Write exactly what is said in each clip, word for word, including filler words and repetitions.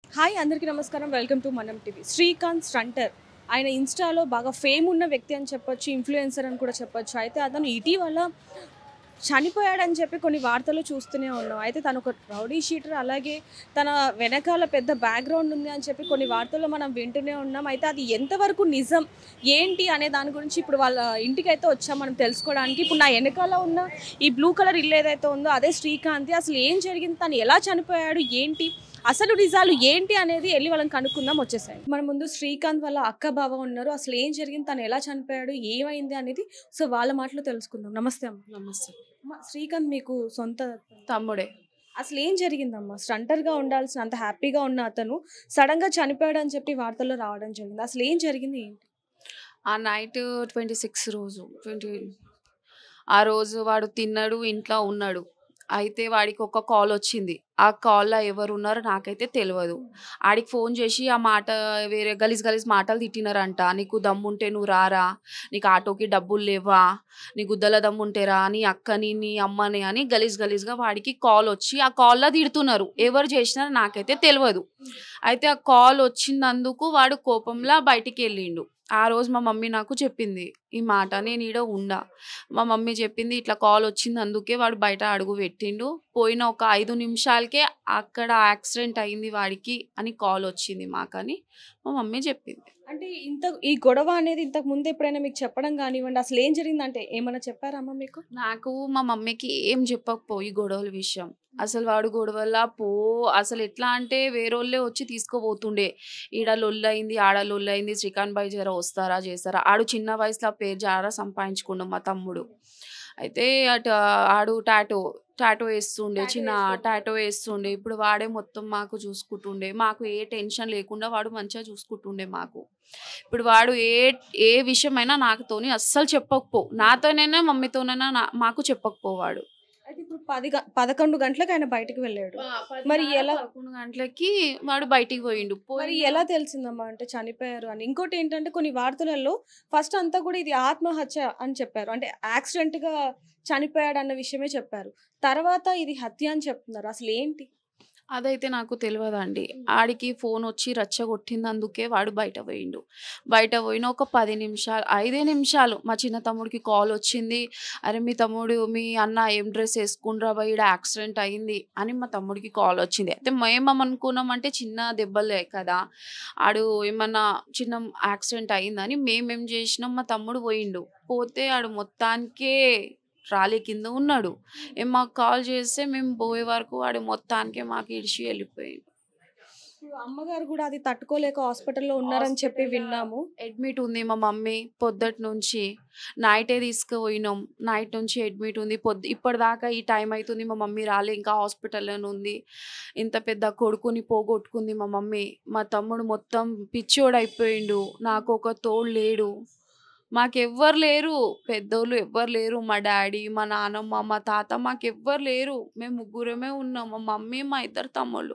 Hi అందరికీ నమస్కారం. Welcome to Manam TV. Srikanth stunter ఆయన ఇన్స్టాలో బాగా ఫేమ్ ఉన్న వ్యక్తి అని చెప్పొచ్చు, ఇన్ఫ్లుయెన్సర్ అని కూడా చెప్పొచ్చు. అయితే అతను ఇటీవల చనిపోయాడని చెప్పి కొన్ని వార్తలు చూస్తూనే ఉన్నాం. అయితే తను ఒక రౌడీ షీటర్, అలాగే తన వెనకాల పెద్ద బ్యాక్గ్రౌండ్ ఉంది అని చెప్పి కొన్ని వార్తల్లో మనం వింటూనే ఉన్నాం. అయితే అది ఎంతవరకు నిజం ఏంటి అనే దాని గురించి ఇప్పుడు వాళ్ళ ఇంటికైతే వచ్చాం మనం తెలుసుకోవడానికి. ఇప్పుడు నా వెనకాల ఉన్న ఈ బ్లూ కలర్ ఇల్లు ఏదైతే ఉందో అదే శ్రీకాంత్. అసలు ఏం జరిగింది, తను ఎలా చనిపోయాడు, ఏంటి అసలు నిజాలు ఏంటి అనేది వెళ్ళి వాళ్ళని కనుక్కుందాం. వచ్చేసాయి మన ముందు శ్రీకాంత్ వాళ్ళ అక్క బావ ఉన్నారు. అసలు ఏం జరిగింది, తను ఎలా చనిపోయాడు, ఏమైంది అనేది సో వాళ్ళ మాటలో తెలుసుకుందాం. నమస్తే అమ్మ. నమస్తే. అమ్మ, శ్రీకాంత్ మీకు సొంత తమ్ముడే. అసలు ఏం జరిగిందమ్మా? స్టంటర్గా ఉండాల్సిన అంత హ్యాపీగా ఉన్న అతను సడన్గా చనిపోయాడు అని చెప్పి వార్తల్లో రావడం జరిగింది. అసలు ఏం జరిగింది, ఏంటి? ఆ నైట్ ట్వంటీ సిక్స్ రోజు ట్వంటీ ఆ రోజు వాడు తిన్నాడు, ఇంట్లో ఉన్నాడు. అయితే వాడికి ఒక కాల్ వచ్చింది. ఆ కాల్లో ఎవరు ఉన్నారో నాకైతే తెలియదు. ఆడికి ఫోన్ చేసి ఆ మాట వేరే గలీజ్ గలీజ్ మాటలు తిట్టినారంట. నీకు దమ్ముంటే నువ్వు రారా, నీకు ఆటోకి డబ్బులు లేవా, నీ గుద్దల దమ్ముంటే రా, నీ అక్కని నీ అమ్మని అని గలీజ్ గలీజ్గా వాడికి కాల్ వచ్చి ఆ కాల్లో తిడుతున్నారు. ఎవరు చేసినారో నాకైతే తెలియదు. అయితే ఆ కాల్ వచ్చినందుకు వాడు కోపంలా బయటికి వెళ్ళిండు. ఆ రోజు మా మమ్మీ నాకు చెప్పింది ఈ మాట. నేను ఈడ ఉండా. మా మమ్మీ చెప్పింది ఇట్లా కాల్ వచ్చింది, అందుకే వాడు బయట అడుగు పెట్టిండు. పోయిన ఒక ఐదు నిమిషాలకే అక్కడ యాక్సిడెంట్ అయింది వాడికి అని కాల్ వచ్చింది మాకని మా మమ్మీ చెప్పింది. అంటే ఇంత ఈ గొడవ అనేది ఇంతకు ముందు ఎప్పుడైనా మీకు చెప్పడం కానివ్వండి, అసలు ఏం జరిగిందంటే ఏమైనా చెప్పారమ్మా మీకు? నాకు మా మమ్మీకి ఏం చెప్పకపో ఈ గొడవల విషయం. అసలు వాడు గొడవల్లా పో అసలు ఎట్లా అంటే వేరేళ్ళే వచ్చి తీసుకోబోతుండే. ఈడ లొల్లయింది, ఆడ లొల్లయింది, శ్రీకాంత్ బాయ్ జర వస్తారా చేస్తారా. ఆడు చిన్న వయసులో పేరు జారా సంపాదించుకుండు మా తమ్ముడు. అయితే అటు ఆడు టాటో టాటో వేస్తుండే, చిన్న టాటో వేస్తుండే. ఇప్పుడు వాడే మొత్తం మాకు చూసుకుంటుండే. మాకు ఏ టెన్షన్ లేకుండా వాడు మంచిగా చూసుకుంటుండే మాకు. ఇప్పుడు వాడు ఏ ఏ విషయమైనా నాకుతోని అస్సలు చెప్పకపో, నాతోనైనా మమ్మీతోనైనా నా మాకు చెప్పకపోవాడు. అయితే ఇప్పుడు పది గ- పదకొండు గంటలకు ఆయన బయటకు వెళ్ళాడు. మరి ఎలా పదకొండు గంటలకి వాడు బయటికి పోయిండు. మరి పోయి ఎలా తెలిసిందమ్మా అంటే చనిపోయారు అని? ఇంకోటి ఏంటంటే కొన్ని వార్తలలో ఫస్ట్ అంతా కూడా ఇది ఆత్మహత్య అని చెప్పారు, అంటే యాక్సిడెంట్ గా చనిపోయాడు అన్న విషయమే చెప్పారు. తర్వాత ఇది హత్య అని చెప్తున్నారు. అసలు ఏంటి? అదైతే నాకు తెలియదండి. ఆడికి ఫోన్ వచ్చి రచ్చగొట్టిందందుకే వాడు బయట పోయిండు. బయట పోయిన ఒక పది నిమిషాలు ఐదే నిమిషాలు మా చిన్న తమ్ముడికి కాల్ వచ్చింది. అరే మీ తమ్ముడు మీ అన్న ఏం డ్రెస్ వేసుకుండ్రా బా, ఈడ యాక్సిడెంట్ అయింది అని మా తమ్ముడికి కాల్ వచ్చింది. అయితే మేమనుకున్నాం అంటే చిన్న దెబ్బలే కదా, ఆడు ఏమన్నా చిన్న యాక్సిడెంట్ అయిందని మేమేం చేసినాం, మా తమ్ముడు పోయిండు. పోతే ఆడు మొత్తానికే ట్రాలీ కింద ఉన్నాడు. ఏం మాకు కాల్ చేస్తే మేము పోయే వరకు వాడు మొత్తానికి మాకు ఇడిచి వెళ్ళిపోయింది. ఇప్పుడు అమ్మగారు కూడా అది తట్టుకోలేక హాస్పిటల్లో ఉన్నారని చెప్పి విన్నాము. అడ్మిట్ ఉంది మా మమ్మీ పొద్దుటి నుంచి. నైటే తీసుకుపోయినాం, నైట్ నుంచి అడ్మిట్ ఉంది. పొద్దు ఇప్పటిదాకా ఈ టైం అవుతుంది మా మమ్మీ రాలే, ఇంకా హాస్పిటల్లోనే ఉంది. ఇంత పెద్ద కొడుకుని పోగొట్టుకుంది మా మమ్మీ. మా తమ్ముడు మొత్తం పిచ్చోడు అయిపోయిండు. నాకు ఒక తోడు లేడు, మాకెవ్వరు లేరు, పెద్దోళ్ళు ఎవ్వరు లేరు. మా డాడీ, మా నాన్నమ్మ, మా తాత మాకెవ్వరు లేరు. మేము ముగ్గురమే ఉన్నాం, మా మమ్మీ, మా ఇద్దరు తమ్ముళ్ళు.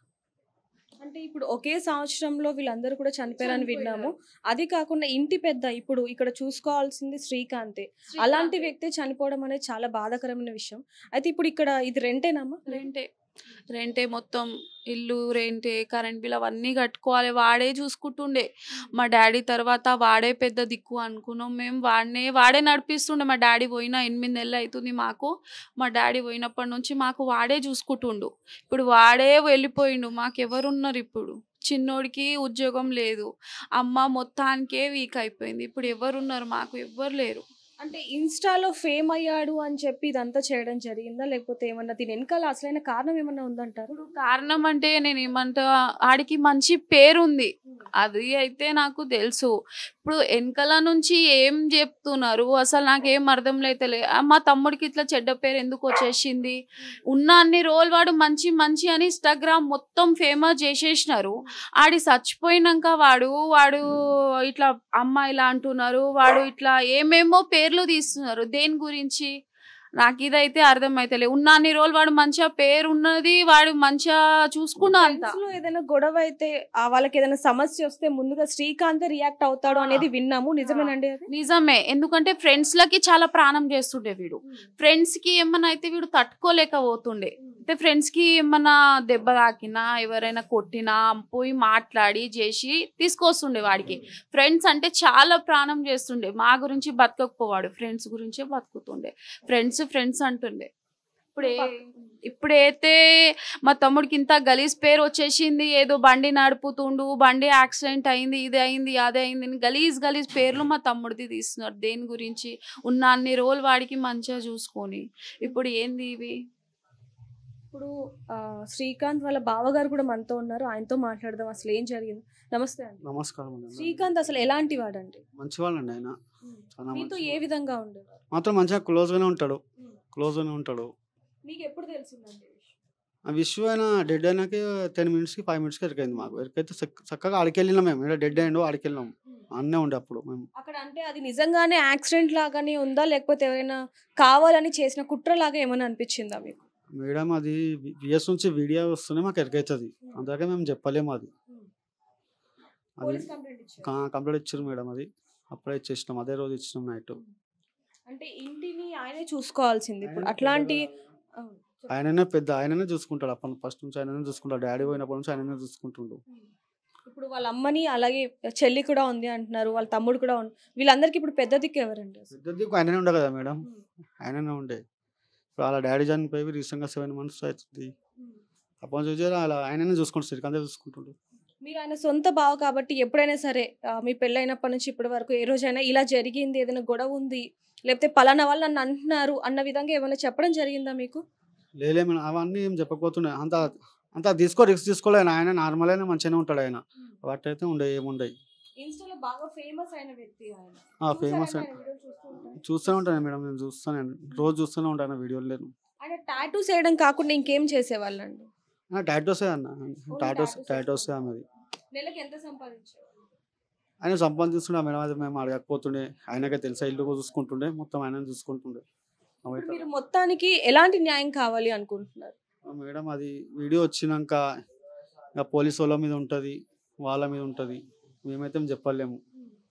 అంటే ఇప్పుడు ఒకే సంవత్సరంలో వీళ్ళందరూ కూడా చనిపోయారని విన్నాము. అది కాకుండా ఇంటి పెద్ద ఇప్పుడు ఇక్కడ చూసుకోవాల్సింది శ్రీకాంతే. అలాంటి వ్యక్తి చనిపోవడం అనేది చాలా బాధాకరమైన విషయం. అయితే ఇప్పుడు ఇక్కడ ఇది రెంటేనమ్మా? రెంటే రెంటే మొత్తం ఇల్లు రెంటే, కరెంట్ బిల్ అవన్నీ కట్టుకోవాలి. వాడే చూసుకుంటుండే. మా డాడీ తర్వాత వాడే పెద్ద దిక్కు అనుకున్నాం మేము. వాడినే వాడే నడిపిస్తుండే. మా డాడీ పోయిన ఎనిమిది నెలలు అవుతుంది మాకు. మా డాడీ పోయినప్పటి నుంచి మాకు వాడే చూసుకుంటుండు. ఇప్పుడు వాడే వెళ్ళిపోయిండు. మాకెవరున్నారు ఇప్పుడు? చిన్నోడికి ఉద్యోగం లేదు, అమ్మ మొత్తానికే వీక్ అయిపోయింది. ఇప్పుడు ఎవరున్నారు? మాకు ఎవ్వరు లేరు. అంటే ఇన్స్టాలో ఫేమ్ అయ్యాడు అని చెప్పి ఇదంతా చేయడం జరిగిందా, లేకపోతే ఏమన్నా దీని వెనకాల అసలైన కారణం ఏమన్నా ఉందంటారు? ఇప్పుడు కారణం అంటే నేను ఏమంటా, ఆడికి మంచి పేరుంది, అది అయితే నాకు తెలుసు. ఇప్పుడు వెనకాల నుంచి ఏం చెప్తున్నారు అసలు నాకేం అర్థం లేతలే. మా తమ్ముడికి ఇట్లా చెడ్డ పేరు ఎందుకు వచ్చేసింది? ఉన్న అన్ని రోజులు వాడు మంచి మంచి అని ఇన్స్టాగ్రామ్ మొత్తం ఫేమస్ చేసేసినారు. ఆడి చచ్చిపోయినాక వాడు వాడు ఇట్లా అమ్మాయిలా అంటున్నారు, వాడు ఇట్లా ఏమేమో పేర్లు తీస్తున్నారు. దేని గురించి నాకు ఇదైతే అర్థమైతలే. ఉన్న అన్ని రోజులు వాడు మంచిగా పేరు ఉన్నది, వాడు మంచిగా చూసుకున్నా అంత. ఫ్రెండ్స్ లో ఏదైనా గొడవ అయితే ఆ వాళ్ళకి ఏదైనా సమస్య వస్తే ముందుగా శ్రీకాంత్ రియాక్ట్ అవుతాడు అనేది విన్నాము. నిజమేనండి అది? నిజమే. ఎందుకంటే ఫ్రెండ్స్ లకి చాలా ప్రాణం చేస్తుండే వీడు. ఫ్రెండ్స్ కి ఏమన్నా అయితే వీడు తట్టుకోలేకపోతుండే. అయితే ఫ్రెండ్స్కి ఏమన్నా దెబ్బ తాకినా ఎవరైనా కొట్టినా పోయి మాట్లాడి చేసి తీసుకొస్తుండే వాడికి. ఫ్రెండ్స్ అంటే చాలా ప్రాణం చేస్తుండే, మా గురించి బతకకపోవాడు, ఫ్రెండ్స్ గురించే బతుకుతుండే. ఫ్రెండ్స్ ఫ్రెండ్స్ అంటుండే. ఇప్పుడే ఇప్పుడైతే మా తమ్ముడికి ఇంత గలీజ్ పేరు వచ్చేసింది. ఏదో బండి నడుపుతుండు, బండి యాక్సిడెంట్ అయింది, ఇది అయింది అదే అయింది, గలీజ్ గలీజ్ పేర్లు మా తమ్ముడిది తీస్తున్నారు. దేని గురించి? ఉన్న అన్ని రోజులు వాడికి మంచిగా చూసుకొని ఇప్పుడు ఏంది ఇవి? ఇప్పుడు శ్రీకాంత్ వాళ్ళ బావగారు కూడా మనతో ఉన్నారు, ఆయనతో మాట్లాడదాం అసలు ఏం జరిగింది. నమస్తే అండి. నమస్కారం. శ్రీకాంత్ అసలు ఎలాంటి వాడండి? మంచివాళ్ళండి ఆయన. మీతో ఏ విధంగా ఉండేవారు? మాత్రం మంచిగా క్లోజ్గానే ఉంటాడు, క్లోజ్గానే ఉంటాడు. మీకు ఎప్పుడు తెలిసిందండి ఆ విషయం ఆయన డెడ్ అయినాక టెన్ మినిట్స్కి ఫైవ్ మినిట్స్కి ఎరికైంది మాకు. ఎరికైతే చక్కగా ఆడికెళ్ళినాం మేము. ఇక్కడ డెడ్ అయ్యిండు, ఆడికెళ్ళినాం, అన్నే ఉండే అప్పుడు మేము అక్కడ. అంటే అది నిజంగానే యాక్సిడెంట్ లాగానే ఉందా లేకపోతే ఎవరైనా కావాలని చేసిన కుట్ర లాగా ఏమైనా అనిపించిందా మీకు? మేడం అది విఎస్ నుంచి వీడియో వస్తూనే మాకు ఎరికైతుంది, అందుకే మేము చెప్పలేము. అది అది కంప్లీట్ ఇచ్చారు మేడం, అది అప్పుడే ఇచ్చేసినాం, అదే రోజు ఇచ్చినాం నైట్. అంటే ఇంటిని ఆయనే చూసుకోవాల్సింది ఇప్పుడు అట్లాంటి. ఆయననే పెద్ద, ఆయననే చూసుకుంటాడు. అప్పుడు ఫస్ట్ నుంచి ఆయననే చూసుకుంటాడు, డాడీ పోయినప్పటి నుంచి ఆయననే చూసుకుంటుండు. ఇప్పుడు వాళ్ళ అమ్మని అలాగే చెల్లి కూడా ఉంది అంటున్నారు, వాళ్ళ తమ్ముడు కూడా ఉంది, వీళ్ళందరికీ ఇప్పుడు పెద్ద దిక్కు ఎవరండి? పెద్ద దిక్కు ఆయననే ఉండే కదా మేడం, ఆయననే ఉండే. ఇప్పుడు వాళ్ళ డాడీ చనిపోయి రీసెంట్గా సెవెన్ మంత్స్ అవుతుంది. అప్పటి నుంచి అలా ఆయననే చూసుకుంటాడు, శ్రీకాంతే చూసుకుంటుండు. మీరు ఆయన సొంత బావ కాబట్టి ఎప్పుడైనా సరే మీ పెళ్ళైనప్పటి నుంచి ఇప్పటి వరకు ఏ రోజైనా ఇలా జరిగింది, ఏదైనా గొడవ ఉంది, లేకపోతే పలానా వాళ్ళు నన్ను అంటున్నారు అన్న విధంగా ఏమైనా చెప్పడం జరిగిందా మీకు? లేలే మేడం, అవన్నీ ఏం చెప్పకపోతున్నాయి. అంత అంత తీసుకో రిస్క్ తీసుకోలేదు. ఆయన నార్మల్ అయినా మంచిగానే ఉంటాడు ఆయన, వాటి అయితే ఉండే ఏముండయి. ఫేమస్ చూస్తూనే ఉంటాను మేడం, నేను చూస్తాను, రోజు చూస్తూనే ఉంటాను వీడియోలు. లేదు ఆయన టాటూస్ వేయడం కాకుండా ఇంకేం చేసేవాళ్ళండి? టాటోసే అన్న, టాటోస్ టాటోసే అన్నది. నెలకి ఎంత సంపాదించారు ఆయన? సంపాదిస్తుండే మేడం, అది మేము అడగకపోతుండే. ఆయనకే తెలుసా, ఇల్లు చూసుకుంటుండే, మొత్తం ఆయన చూసుకుంటుండే. మీరు మొత్తానికి ఎలాంటి న్యాయం కావాలి అనుకుంటున్నారు మేడం? అది వీడియో వచ్చినాక ఇంకా పోలీసు వాళ్ళ మీద ఉంటుంది, వాళ్ళ మీద ఉంటుంది, మేమైతే చెప్పలేము,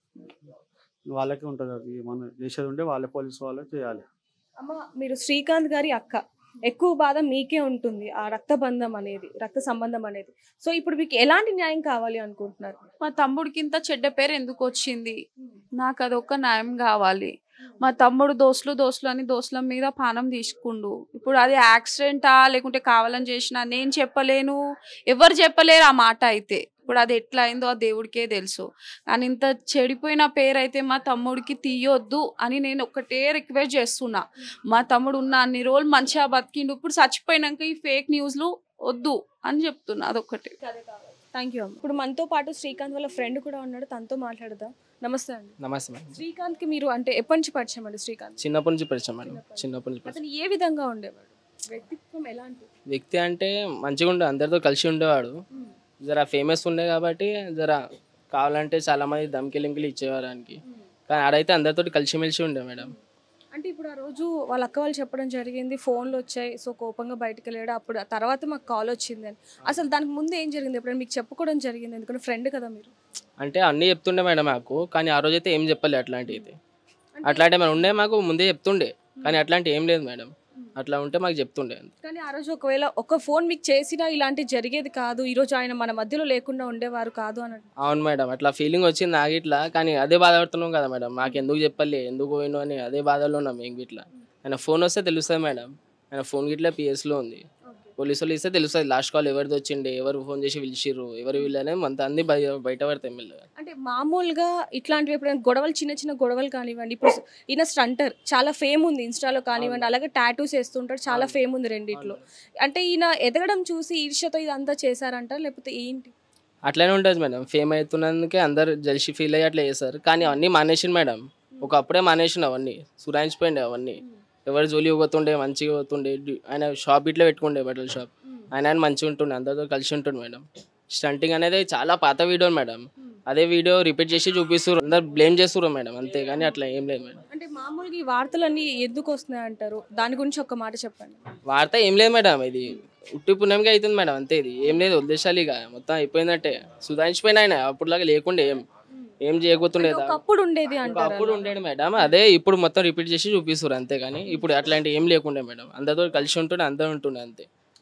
వాళ్ళకే ఉంటుంది. అది మనం చేసేది ఉంటే వాళ్ళే, పోలీసు వాళ్ళే చేయాలి. అమ్మ, మీరు శ్రీకాంత్ గారి అక్క, ఎక్కువ బాధ మీకే ఉంటుంది ఆ రక్త బంధం అనేది, రక్త సంబంధం అనేది. సో ఇప్పుడు మీకు ఎలాంటి న్యాయం కావాలి అనుకుంటున్నారు? మా తమ్ముడికి ఇంత చెడ్డ పేరు ఎందుకు వచ్చింది? నాకు అదొక న్యాయం కావాలి. మా తమ్ముడు దోస్తులు దోస్తులు అని దోస్తుల మీద పానం తీసుకుండు. ఇప్పుడు అది యాక్సిడెంటా లేకుంటే కావాలని చేసినా నేను చెప్పలేను, ఎవరు చెప్పలేరు ఆ మాట అయితే. ఇప్పుడు అది ఎట్లా అయిందో ఆ దేవుడికే తెలుసు. కానీ ఇంత చెడిపోయిన పేరు అయితే మా తమ్ముడికి తీయొద్దు అని నేను ఒకటే రిక్వెస్ట్ చేస్తున్నా. మా తమ్ముడు ఉన్న అన్ని రోజులు మంచిగా బతికిండు, ఇప్పుడు చచ్చిపోయినాక ఈ ఫేక్ న్యూస్లు వద్దు అని చెప్తున్నా, అదొక్కటే. Thank you. ఇప్పుడు మనతో పాటు శ్రీకాంత్ వాళ్ళ ఫ్రెండ్ కూడా ఉన్నాడు, తనతో మాట్లాడదాం. నమస్తే అండి. నమస్తే మేడం. శ్రీకాంత్ కి మీరు అంటే ఎప్పటి నుంచి పరిచయం అండి? శ్రీకాంత్ చిన్నప్పటి నుంచి పరిచయం మేడం, చిన్నప్పటి నుంచి. అతను ఏ విధంగా ఉండేవాడు? వ్యక్తిత్వం ఎలాంటి వ్యక్తి అంటే మంచిగా ఉండే, అందరితో కలిసి ఉండేవాడు. జర ఫేమస్ ఉండే కాబట్టి జర కావాలంటే చాలా మంది దమ్కిలింకిలు ఇచ్చేవారానికి, కానీ ఆడైతే అందరితో కలిసిమెలిసి ఉండే మేడం. అంటే ఇప్పుడు ఆ రోజు వాళ్ళ అక్క వాళ్ళు చెప్పడం జరిగింది, ఫోన్లు వచ్చాయి, సో కోపంగా బయటకు వెళ్ళాడు, అప్పుడు తర్వాత మాకు కాల్ వచ్చింది అని. అసలు దానికి ముందు ఏం జరిగింది? ఎప్పుడైనా మీకు చెప్పుకోవడం జరిగింది? ఎందుకంటే ఫ్రెండ్ కదా మీరు. అంటే అన్నీ చెప్తుండే మేడం మాకు, కానీ ఆ రోజైతే ఏం చెప్పలే. అట్లాంటివి అయితే అట్లాంటివి మనం ఉండే మాకు ముందే చెప్తుండే, కానీ అట్లాంటివి ఏం లేదు మేడం. అట్లా ఉంటే మాకు చెప్తుండే. కానీ ఆ రోజు ఒకవేళ ఒక ఫోన్ మీకు చేసినా ఇలాంటివి జరిగేది కాదు, ఈరోజు ఆయన మన మధ్యలో లేకుండా ఉండేవారు కాదు అని. అవును మేడం, అట్లా ఫీలింగ్ వచ్చింది నాకు ఇట్లా, కానీ అదే బాధపడుతున్నాం కదా మేడం. మాకు ఎందుకు చెప్పలే, ఎందుకు పోయినా అని అదే బాధలో ఉన్నాం మేము ఇట్లా. ఆయన ఫోన్ వస్తే తెలుస్తుంది మేడం, ఆయన ఫోన్ గిట్లా పిఎస్లో ఉంది, పోలీసు వాళ్ళు ఇస్తే తెలుస్తుంది లాస్ట్ కాల్ ఎవరిది వచ్చిండే, ఎవరు ఫోన్ చేసి పిలిచిర్రు, ఎవరు వీళ్ళనే అంత అన్ని బయట పడతాయి మెల్లగా. అంటే మామూలుగా ఇట్లాంటివి ఎప్పుడైనా గొడవలు, చిన్న చిన్న గొడవలు కానివ్వండి, ఇప్పుడు ఈయన స్టంటర్ చాలా ఫేమ్ ఉంది ఇన్స్టాలో కానివ్వండి, అలాగే టాటూస్ వేస్తుంటాడు, చాలా ఫేమ్ ఉంది రెండిట్లో. అంటే ఈయన ఎదగడం చూసి ఈర్ష్యతో ఇదంతా చేశారంట లేకపోతే ఏంటి? అట్లనే ఉంటుంది మేడం, ఫేమ్ అవుతున్నందుకే అందరు జల్సి ఫీల్ అయ్యి అట్లా చేస్తారు, కానీ అవన్నీ మానేసిండు మేడం. ఒకప్పుడే మానేసిండు అవన్నీ, సురాయించిపోయిండే అవన్నీ. ఎవరు జోలి పోతుండే, మంచిగా పోతుండే, ఆయన షాప్ ఇట్లా పెట్టుకుండే బట్టల షాప్, ఆయన ఆయన మంచిగా ఉంటుండే, అందరితో కలిసి ఉంటుండే మేడం. స్టంటింగ్ అనేది చాలా పాత వీడియో మేడం, అదే వీడియో రిపీట్ చేసి చూపిస్తారు, అందరు బ్లేమ్ చేస్తారు మేడం, అంతే. కానీ అట్లా ఏం లేదు మేడం. అంటే మామూలుగా ఈ వార్తలన్నీ ఎందుకు వస్తున్నాయి అంటారు, దాని గురించి ఒక మాట చెప్పండి. వార్త ఏం లేదు మేడం, ఇది ఉట్టి పుణ్యంగా అవుతుంది మేడం, అంతే. ఇది ఏం లేదు, ఉద్దేశాలు ఇక మొత్తం అయిపోయిందంటే. సుధాయించిపోయిన ఆయన అప్పుడులాగా లేకుండే, ఏం ఏం చేయకపోతుండేదా? అప్పుడు ఉండేది అంటే అప్పుడు ఉండేది మేడం, అదే ఇప్పుడు మొత్తం రిపీట్ చేసి చూపిస్తారు అంతే. కానీ ఇప్పుడు అట్లాంటి ఏం లేకుండే మేడం, అందరితో కలిసి ఉంటుండే, అందరూ ఉంటుండే అంతే.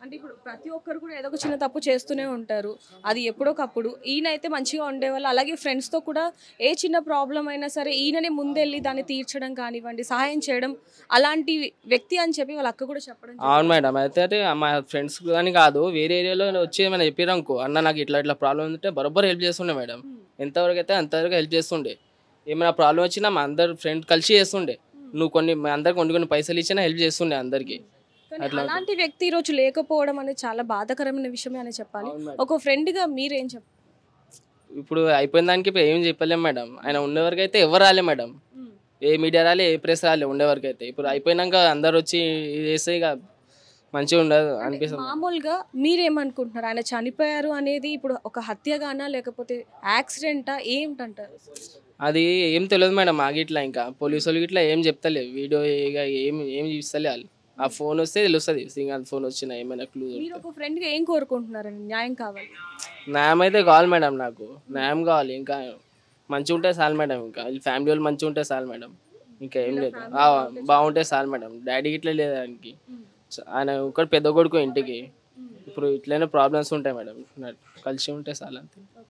అంటే ఇప్పుడు ప్రతి ఒక్కరు కూడా ఏదో ఒక చిన్న తప్పు చేస్తూనే ఉంటారు. అది ఎప్పుడోకప్పుడు ఈయన అయితే మంచిగా ఉండేవాళ్ళు. అలాగే ఫ్రెండ్స్తో కూడా ఏ చిన్న ప్రాబ్లం అయినా సరే ఈయననే ముందెళ్ళి దాన్ని తీర్చడం కానివ్వండి, సహాయం చేయడం అలాంటి వ్యక్తి అని చెప్పి వాళ్ళ అక్క కూడా చెప్పడం అవును మేడం. అయితే అయితే మా ఫ్రెండ్స్ కానీ కాదు, వేరే ఏరియాలో వచ్చి ఏమైనా చెప్పారనుకో, అన్న నాకు ఇట్లా ఇట్లా ప్రాబ్లం ఉంటే బరోబ్బర్ హెల్ప్ చేస్తుండే మేడం. ఎంతవరకు అయితే అంతవరకు హెల్ప్ చేస్తుండే. ఏమైనా ప్రాబ్లం వచ్చినా మా అందరు ఫ్రెండ్ కలిసి చేస్తుండే. నువ్వు కొన్ని మా అందరికి కొన్ని కొన్ని పైసలు ఇచ్చినా హెల్ప్ చేస్తుండే అందరికి. కానీ అలాంటి వ్యక్తి ఈరోజు లేకపోవడం అనేది చాలా బాధాకరమైన విషయమే అని చెప్పాలి. అవును మేడం. ఒక ఫ్రెండ్గా మీరేం చెప్ ఇప్పుడు అయిపోయిన దానికి ఇప్పుడు ఏం చెప్పలేం మేడం. ఆయన ఉండేవరకు అయితే ఎవరు రాలే మేడం. ఏ మీడియా రాలే, ఏ ప్రెస్ రాలే ఉండేవరకు అయితే. ఇప్పుడు అయిపోయినాక అందరు వచ్చి ఇది చేస్తే ఇక మంచిగా ఉండదు అనిపిస్తుంది. మామూలుగా మీరేమనుకుంటున్నారు? ఆయన చనిపోయారు అనేది ఇప్పుడు ఒక హత్యగానా లేకపోతే యాక్సిడెంటా ఏమిటంటారు? అది ఏం తెలియదు మేడం. మాకు ఇట్లా ఇంకా పోలీసు వాళ్ళు ఇట్లా ఏం చెప్తలేదు. వీడియో ఇక ఏం ఏం చూస్తలే వాళ్ళు. ఆ ఫోన్ వస్తే తెలుస్తుంది సింగల్ ఫోన్ వచ్చిన ఏమైనా క్లూ. మీరు ఒక ఫ్రెండ్గా ఏం కోరుకుంటున్నారండి? న్యాయం కావాలి. న్యాయం అయితే కావాలి మేడం. నాకు న్యాయం కావాలి. ఇంకా మంచిగా ఉంటే చాలు మేడం. ఇంకా వీళ్ళ ఫ్యామిలీ వాళ్ళు మంచిగా ఉంటే చాలు మేడం. ఇంకా ఏం లేదు. ఆ, బాగుంటే చాలు మేడం. డాడీకి ఇట్లా లేదు ఆయనకి. ఆయన ఒకటి పెద్ద కొడుకు ఇంటికి. ఇప్పుడు ఇట్లనే ప్రాబ్లమ్స్ ఉంటాయి మేడం. కలిసి ఉంటే చాలు అంతే.